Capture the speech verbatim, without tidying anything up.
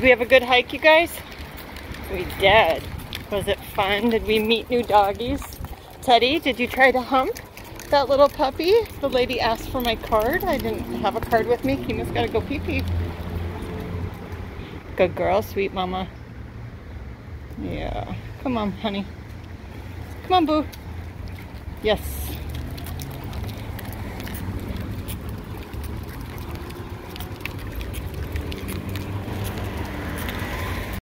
Did we have a good hike, you guys? We did. Was it fun? Did we meet new doggies? Teddy, did you try to hump that little puppy? The lady asked for my card. I didn't have a card with me. Kima's gotta go pee-pee. Good girl, sweet mama. Yeah. Come on, honey. Come on, boo. Yes.